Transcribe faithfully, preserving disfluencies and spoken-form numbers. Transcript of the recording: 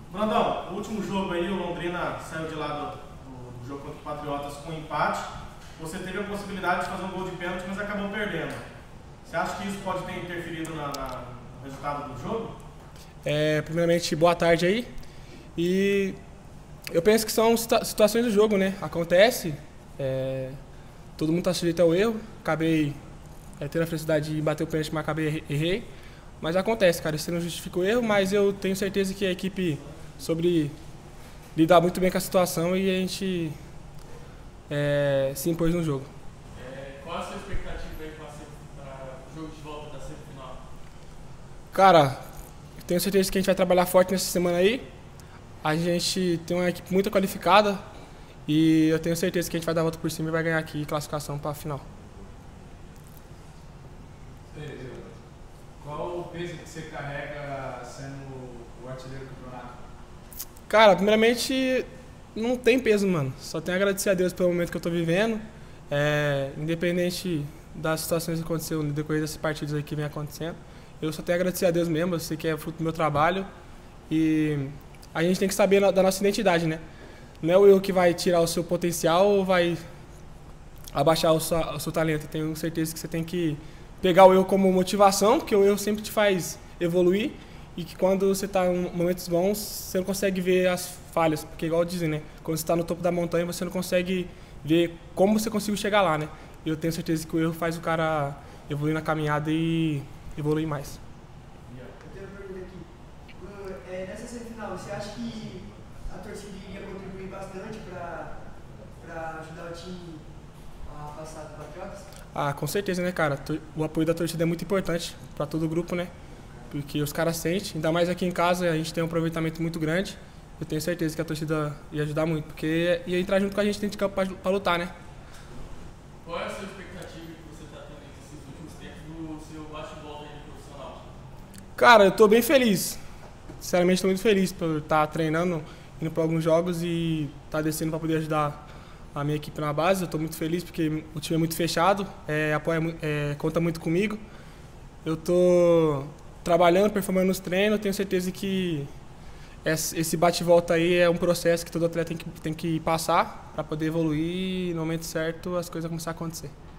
Brandão, o último jogo aí, o Londrina saiu de lá do, do, do jogo contra o Patriotas com um empate. Você teve a possibilidade de fazer um gol de pênalti, mas acabou perdendo. Você acha que isso pode ter interferido na, na, no resultado do jogo? É, primeiramente, boa tarde aí. E eu penso que são situações do jogo, né? Acontece, é, todo mundo está sujeito ao erro. Acabei é, tendo a felicidade de bater o pênalti, mas acabei errei. Mas acontece, cara, isso não justifica o erro, mas eu tenho certeza que a equipe soube lidar muito bem com a situação e a gente é, se impôs no jogo. É, qual a sua expectativa aí para o jogo de volta da semifinal? Cara, eu tenho certeza que a gente vai trabalhar forte nessa semana aí. A gente tem uma equipe muito qualificada e eu tenho certeza que a gente vai dar a volta por cima e vai ganhar aqui classificação para a final. Qual o peso que você carrega sendo o artilheiro do campeonato? Cara, primeiramente não tem peso, mano. Só tenho a agradecer a Deus pelo momento que eu tô vivendo. É, independente das situações que aconteceram no decorrer desses partidos aí que vem acontecendo, eu só tenho a agradecer a Deus mesmo. Eu sei que é fruto do meu trabalho e a gente tem que saber da nossa identidade, né? Não é o eu que vai tirar o seu potencial ou vai abaixar o seu, o seu talento. Eu tenho certeza que você tem que pegar o erro como motivação, porque o erro sempre te faz evoluir e que quando você está em momentos bons, você não consegue ver as falhas, porque igual dizem, né? Quando você está no topo da montanha, você não consegue ver como você conseguiu chegar lá, né? Eu tenho certeza que o erro faz o cara evoluir na caminhada e evoluir mais. Eu tenho uma pergunta aqui. É, nessa semifinal, você acha que a torcida iria contribuir bastante para ajudar o time a passar do Patriotas? Ah, com certeza, né, cara? O apoio da torcida é muito importante para todo o grupo, né? Porque os caras sentem, ainda mais aqui em casa, a gente tem um aproveitamento muito grande. Eu tenho certeza que a torcida ia ajudar muito, porque ia entrar junto com a gente dentro de campo para lutar, né? Qual é a sua expectativa que você está tendo nesses últimos tempos do seu bate-volta aí no profissional? Cara, eu tô bem feliz. Sinceramente, estou muito feliz por estar treinando, indo para alguns jogos e estar tá descendo para poder ajudar a minha equipe na base. Eu estou muito feliz porque o time é muito fechado, é, apoia, é, conta muito comigo. Eu estou trabalhando, performando nos treinos, tenho certeza que esse bate-volta aí é um processo que todo atleta tem que, tem que passar para poder evoluir e no momento certo as coisas começar a acontecer.